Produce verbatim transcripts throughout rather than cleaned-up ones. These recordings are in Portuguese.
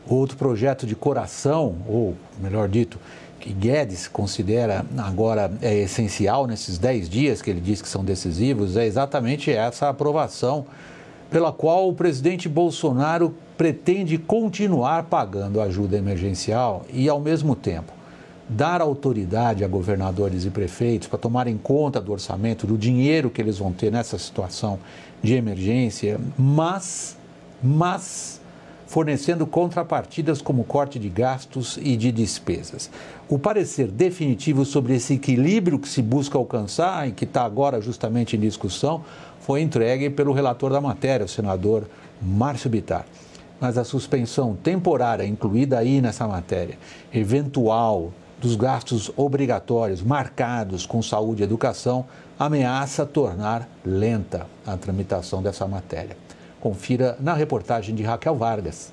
Outro projeto de coração, ou melhor dito, que Guedes considera agora é essencial nesses dez dias que ele diz que são decisivos, é exatamente essa aprovação pela qual o presidente Bolsonaro pretende continuar pagando ajuda emergencial e, ao mesmo tempo, dar autoridade a governadores e prefeitos para tomarem conta do orçamento, do dinheiro que eles vão ter nessa situação de emergência, mas, mas fornecendo contrapartidas como corte de gastos e de despesas. O parecer definitivo sobre esse equilíbrio que se busca alcançar e que está agora justamente em discussão foi entregue pelo relator da matéria, o senador Márcio Bittar. Mas a suspensão temporária incluída aí nessa matéria, eventual, dos gastos obrigatórios marcados com saúde e educação, ameaça tornar lenta a tramitação dessa matéria. Confira na reportagem de Raquel Vargas.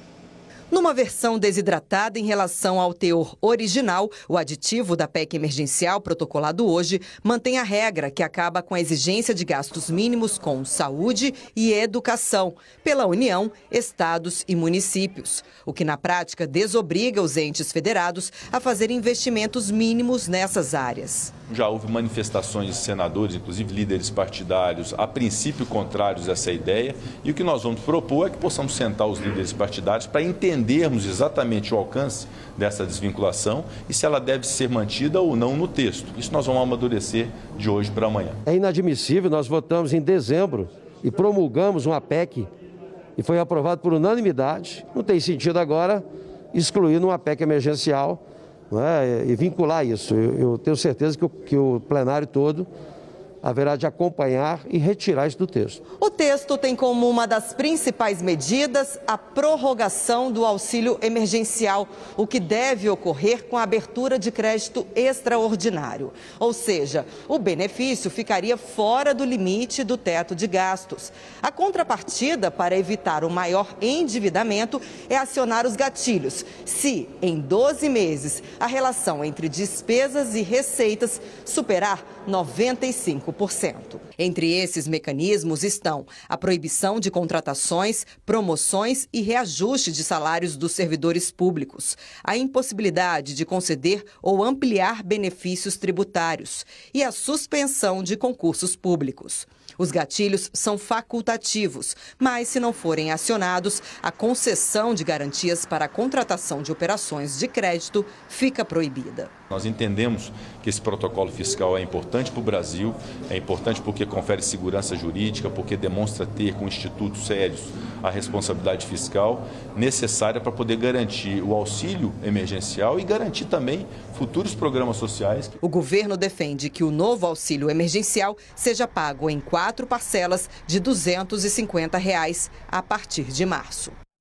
Numa versão desidratada em relação ao teor original, o aditivo da P E C emergencial protocolado hoje mantém a regra que acaba com a exigência de gastos mínimos com saúde e educação pela União, estados e municípios, o que na prática desobriga os entes federados a fazer investimentos mínimos nessas áreas. Já houve manifestações de senadores, inclusive líderes partidários, a princípio contrários a essa ideia, e o que nós vamos propor é que possamos sentar os líderes partidários para entendermos exatamente o alcance dessa desvinculação e se ela deve ser mantida ou não no texto. Isso nós vamos amadurecer de hoje para amanhã. É inadmissível, nós votamos em dezembro e promulgamos uma P E C e foi aprovado por unanimidade. Não tem sentido agora excluir numa P E C emergencial, não é, e vincular isso. Eu, eu tenho certeza que o, que o plenário todo haverá de acompanhar e retirar isso do texto. O texto tem como uma das principais medidas a prorrogação do auxílio emergencial, o que deve ocorrer com a abertura de crédito extraordinário. Ou seja, o benefício ficaria fora do limite do teto de gastos. A contrapartida para evitar o maior endividamento é acionar os gatilhos, se em doze meses a relação entre despesas e receitas superar noventa e cinco por cento. Entre esses mecanismos estão a proibição de contratações, promoções e reajuste de salários dos servidores públicos, a impossibilidade de conceder ou ampliar benefícios tributários e a suspensão de concursos públicos. Os gatilhos são facultativos, mas se não forem acionados, a concessão de garantias para a contratação de operações de crédito fica proibida. Nós entendemos que esse protocolo fiscal é importante para o Brasil, é importante porque confere segurança jurídica, porque demonstra ter com institutos sérios a responsabilidade fiscal necessária para poder garantir o auxílio emergencial e garantir também futuros programas sociais. O governo defende que o novo auxílio emergencial seja pago em quatro parcelas de duzentos e cinquenta reais a partir de março.